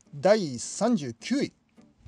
第39位。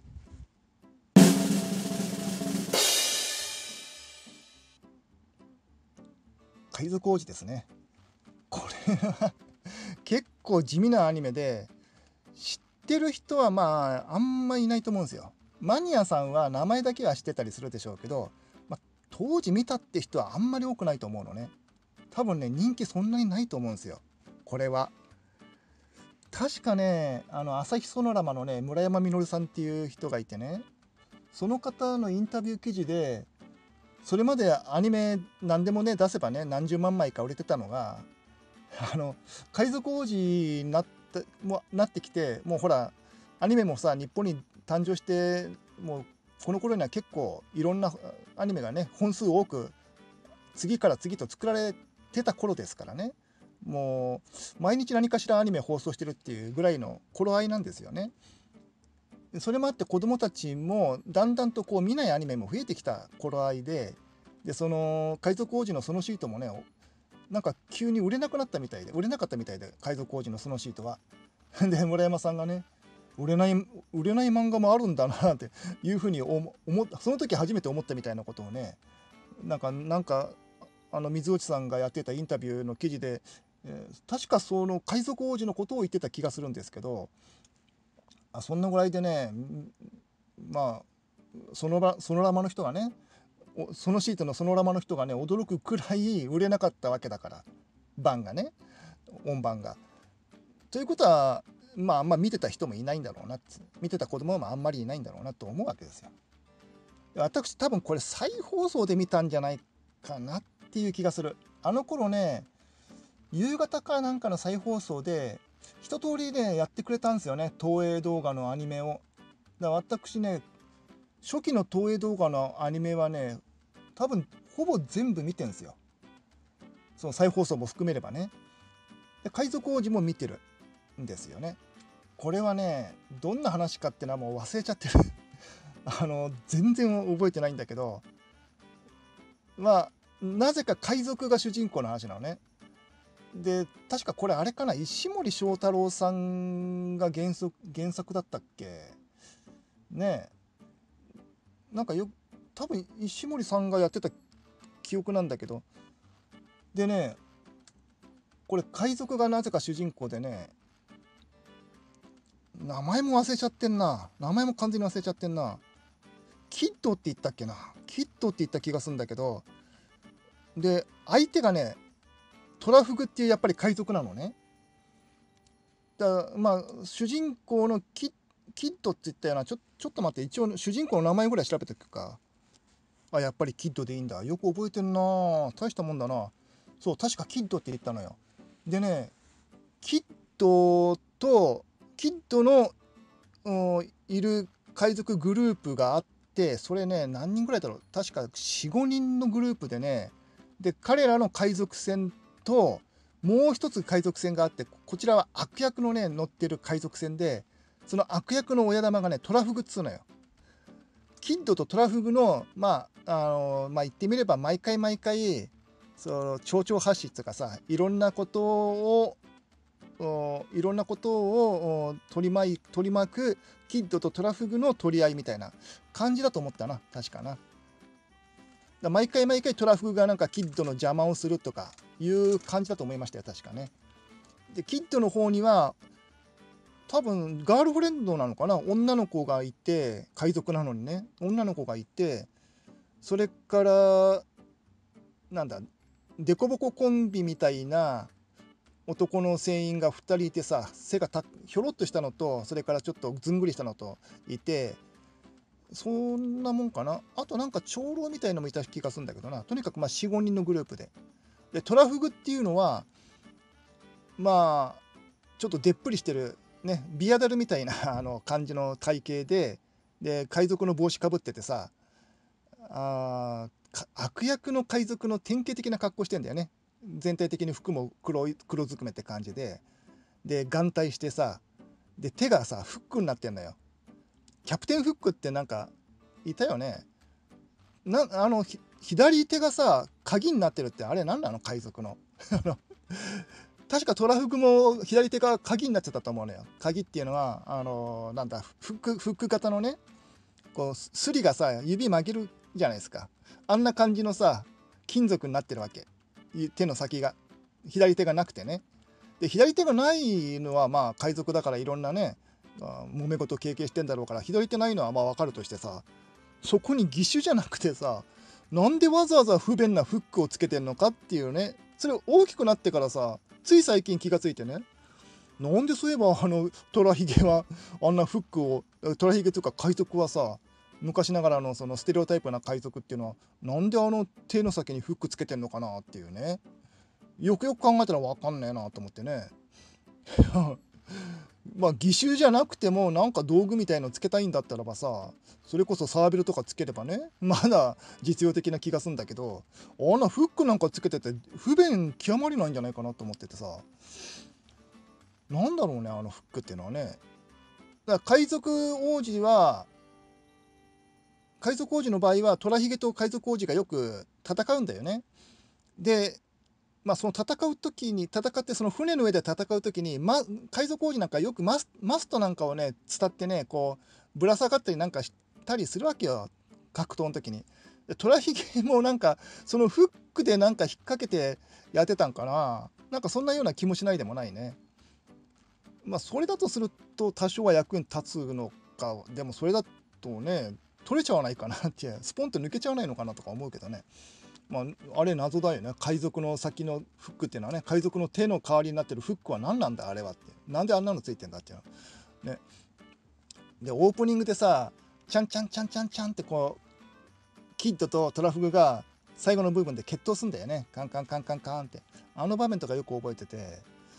海賊王子ですね。これは結構地味なアニメで、知ってる人はまああんまいないと思うんですよ。マニアさんは名前だけは知ってたりするでしょうけど、当時見たって人はあんまり多くないと思うのね。多分ね、人気そんなにないと思うんですよ、これは。確かね、朝日ソノラマのね、村山実さんっていう人がいてね、その方のインタビュー記事で、それまでアニメ何でもね、出せばね、何十万枚か売れてたのが、海賊王子になってきて、もうほら、アニメもさ、日本に誕生して、もうこの頃には結構いろんなアニメがね、本数多く、次から次と作られてた頃ですからね。もう毎日何かしらアニメ放送してるっていうぐらいの頃合いなんですよね。それもあって子どもたちもだんだんとこう見ないアニメも増えてきた頃合いで、その海賊王子のそのシートもね、なんか急に売れなくなったみたいで、売れなかったみたいで、海賊王子のそのシートは。で村山さんがね、売れない漫画もあるんだなっていうふうにその時初めて思ったみたいなことをね、なんか水落さんがやってたインタビューの記事で、確かその海賊王子のことを言ってた気がするんですけど、そんなぐらいでね、まあそのラマの人がね、そのシートのそのラマの人がね、驚くくらい売れなかったわけだから、版がね、音版が。ということは、あんま見てた人もいないんだろうな、見てた子供もあんまりいないんだろうなと思うわけですよ。私多分これ再放送で見たんじゃないかなっていう気がする。あの頃ね、夕方かなんかの再放送で一通りねやってくれたんですよね、東映動画のアニメを。私ね、初期の東映動画のアニメはね、多分ほぼ全部見てんですよ、その再放送も含めればね。で海賊王子も見てるんですよね。これはね、どんな話かってのはもう忘れちゃってる全然覚えてないんだけど、なぜか海賊が主人公の話なのね。で確かこれあれかな、石森章太郎さんが原作だったっけね。なんか多分石森さんがやってた記憶なんだけど、でね、これ海賊がなぜか主人公でね、名前も忘れちゃってんな、名前も完全に忘れちゃってんな。キッドって言ったっけな、キッドって言った気がするんだけど、で相手がね、トラフグっていうやっぱり海賊なのね。主人公のキッドって言ったような、ちょっと待って、一応主人公の名前ぐらい調べておくか。やっぱりキッドでいいんだ。よく覚えてんな、大したもんだな。そう、確かキッドって言ったのよ。でね、キッドとキッドのいる海賊グループがあって、それね、何人ぐらいだろう、確か4、5人のグループでね、で彼らの海賊船ともう一つ海賊船があって、こちらは悪役のね乗ってる海賊船で、その悪役の親玉がねトラフグっつうのよ。キッドとトラフグの言ってみれば毎回毎回、その丁々発止っていうかさ、いろんなことを取り巻くキッドとトラフグの取り合いみたいな感じだと思ったな、確かな。毎回毎回トラフグがなんかキッドの邪魔をするとかいう感じだと思いましたよ、確かね。でキッドの方には多分ガールフレンドなのかな、女の子がいて、海賊なのにね、女の子がいて、それからなんだ、デコボココンビみたいな男の船員が2人いてさ、背がひょろっとしたのと、それからちょっとずんぐりしたのといて、そんなもんかな。あとなんか長老みたいのもいた気がするんだけどな。とにかく4、5人のグループでトラフグっていうのはちょっとでっぷりしてるね、ビアダルみたいな感じの体型で海賊の帽子かぶっててさ、悪役の海賊の典型的な格好してんだよね。全体的に服も黒ずくめって感じで眼帯してさ、で手がさフックになってんのよ。キャプテンフックってなんかいたよね。左手がさ鍵になってるって、あれ何なの、海賊の確かトラフグも左手が鍵になっちゃったと思うのよ。鍵っていうのはなんだフック型のね、こうすりがさ指曲げるじゃないですか。あんな感じのさ金属になってるわけ。手の先が左手がなくてね。で左手がないのはまあ海賊だからいろんなね揉め事経験してんだろうから、左手ないのはまあ分かるとしてさ、そこに義手じゃなくてさ、なんでわざわざ不便なフックをつけてんのかっていうね。それ大きくなってからさ、つい最近気がついてね、なんでそういえばトラヒゲはあんなフックを、トラヒゲというか海賊はさ、昔ながらのそのステレオタイプな海賊っていうのはなんで手の先にフックつけてんのかなっていうね。よくよく考えたら分かんねえなと思ってね。まあ義手じゃなくてもなんか道具みたいのつけたいんだったらばさ、それこそサーベルとかつければね、まだ実用的な気がするんだけど、あんなフックなんかつけてて不便極まりないんじゃないかなと思っててさ、なんだろうねあのフックっていうのはね。だから海賊王子の場合はトラヒゲと海賊王子がよく戦うんだよね。でまあその戦ってその船の上で戦う時に、海賊王子なんかよくマストなんかをね伝ってね、こうぶら下がったりなんかしたりするわけよ、格闘の時に。でトラヒゲもなんかそのフックでなんか引っ掛けてやってたんかな、なんかそんなような気もしないでもないね。まあそれだとすると多少は役に立つのか、でもそれだとね取れちゃわないかなってスポンと抜けちゃわないのかなとか思うけどね。まあ、あれ謎だよね。海賊の先のフックっていうのはね、海賊の手の代わりになってるフックは何なんだあれはって。なんであんなのついてんだっていうの。ね。で、オープニングでさ、チャンチャンチャンチャンチャンってこう、キッドとトラフグが最後の部分で決闘すんだよね。カンカンカンカンカンって。あの場面とかよく覚えてて。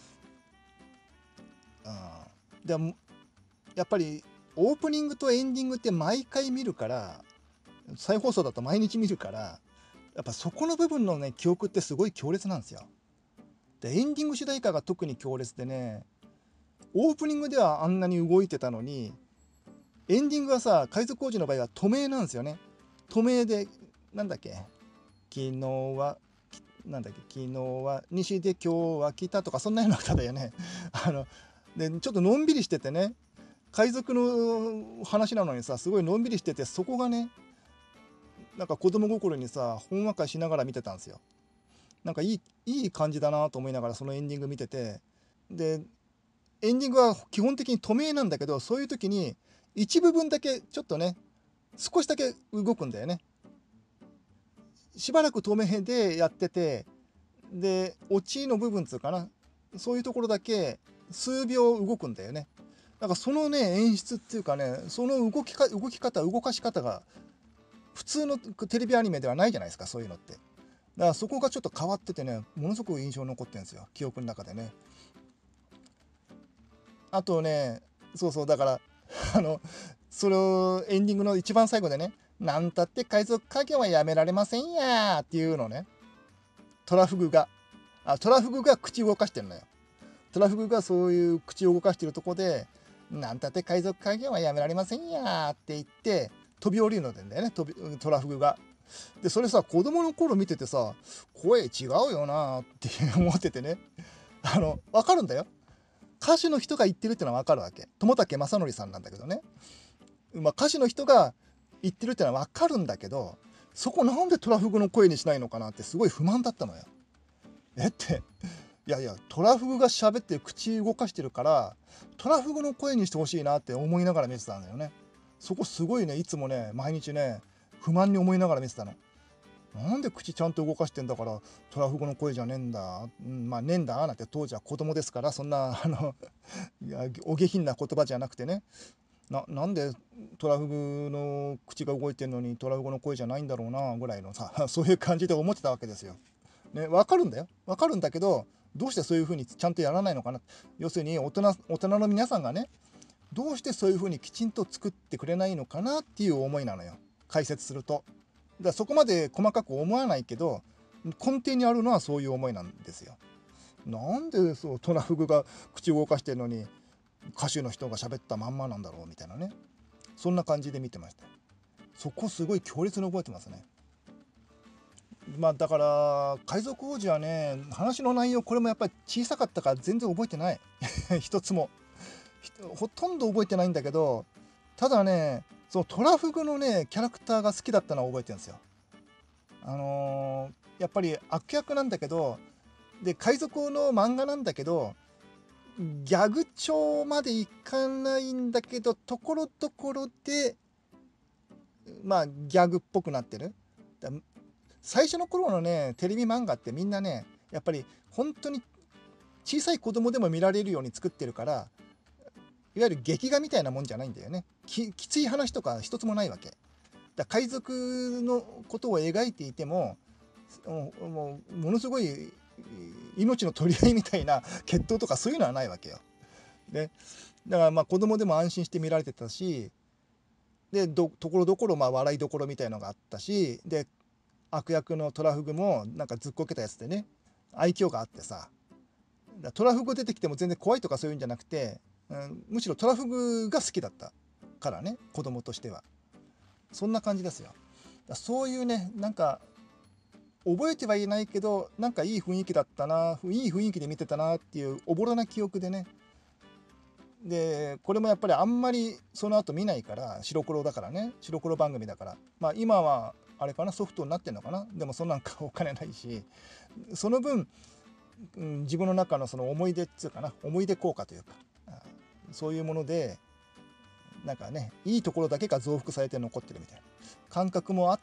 でも、やっぱりオープニングとエンディングって毎回見るから、再放送だと毎日見るから、やっぱそこの部分のね、記憶ってすごい強烈なんですよ。でエンディング主題歌が特に強烈でね、オープニングではあんなに動いてたのに、エンディングはさ、海賊王子の場合は透明なんですよね。透明で、なんだっけ、昨日は、昨日は西で今日は北とか、そんなような歌だよね。で、ちょっとのんびりしててね、海賊の話なのにさ、すごいのんびりしてて、そこがね、なんか子供心にさ、ほんわかしながら見てたんですよ。なんかいい感じだなと思いながらそのエンディング見てて、でエンディングは基本的に透明なんだけど、そういう時に一部分だけちょっとね、少しだけ動くんだよね。しばらく透明でやってて、でオチの部分つうかな、そういうところだけ数秒動くんだよね。だからそのね演出っていうかね、その動かし方が普通のテレビアニメではないじゃないですか、そういうのって。だからそこがちょっと変わっててね、ものすごく印象に残ってるんですよ、記憶の中でね。あとね、そうそう、だからあのそれをエンディングの一番最後でね、なんたって海賊家業はやめられませんやーっていうのね、トラフグがトラフグが口動かしてるのよ。トラフグがそういう口を動かしてるとこで、なんたって海賊家業はやめられませんやーって言って飛び降りるのでね、トラフグが。でそれさ、子供の頃見ててさ、声違うよなーって思っててね、分かるんだよ、歌手の人が言ってるってのは分かるわけ。友竹正則さんなんだけどね、歌手の人が言ってるってのは分かるんだけど、そこなんでトラフグの声にしないのかなってすごい不満だったのよ。っていやいや、トラフグが喋って口動かしてるからトラフグの声にしてほしいなって思いながら見てたんだよね。そこすごいね、いつもね毎日ね不満に思いながら見てたの。なんで口ちゃんと動かしてんだからトラフグの声じゃねえんだ、まあねえんだなんて、当時は子供ですからそんないやお下品な言葉じゃなくてね、なんでトラフグの口が動いてるのにトラフグの声じゃないんだろうなぐらいのさそういう感じで思ってたわけですよ。ね、分かるんだよ、分かるんだけど、どうしてそういうふうにちゃんとやらないのかな。要するに大人の皆さんがね、どうしてそういうふうにきちんと作ってくれないのかなっていう思いなのよ、解説すると。だからそこまで細かく思わないけど、根底にあるのはそういう思いなんですよ。なんでそうトラフグが口を動かしてるのに歌手の人が喋ったまんまなんだろうみたいなね、そんな感じで見てました。そこすごい強烈に覚えてますね。 まあだから海賊王子はね、話の内容これもやっぱり小さかったから全然覚えてない一つもほとんど覚えてないんだけど、ただね、そのトラフグのねキャラクターが好きだったのは覚えてるんですよ。やっぱり悪役なんだけど、で海賊王の漫画なんだけど、ギャグ調までいかないんだけど、ところどころでまあギャグっぽくなってる。だ最初の頃のねテレビ漫画ってみんなね、やっぱり本当に小さい子供でも見られるように作ってるから、いわゆる劇画みたいなもんじゃないんだよね。きつい話とか一つもないわけだ。海賊のことを描いていても、ものすごい命の取り合いみたいな決闘とかそういうのはないわけよ。でだからまあ子供でも安心して見られてたし、でところどころまあ笑いどころみたいのがあったし、で悪役のトラフグもなんかずっこけたやつでね、愛嬌があってさ、トラフグ出てきても全然怖いとかそういうんじゃなくて、むしろトラフグが好きだったからね、子供としては。そんな感じですよ。そういうね、なんか覚えてはいないけど、なんかいい雰囲気だったな、いい雰囲気で見てたなっていうおぼろな記憶でね。でこれもやっぱりあんまりその後見ないから、白黒だからね、白黒番組だから、まあ今はあれかな、ソフトになってんのかな。でもそんなんかお金ないし、その分、自分の中のその思い出っつうかな、思い出効果というか、そういうものでなんかね、いいところだけが増幅されて残ってるみたいな感覚もあって、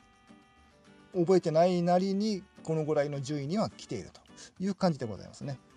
覚えてないなりにこのぐらいの順位には来ているという感じでございますね。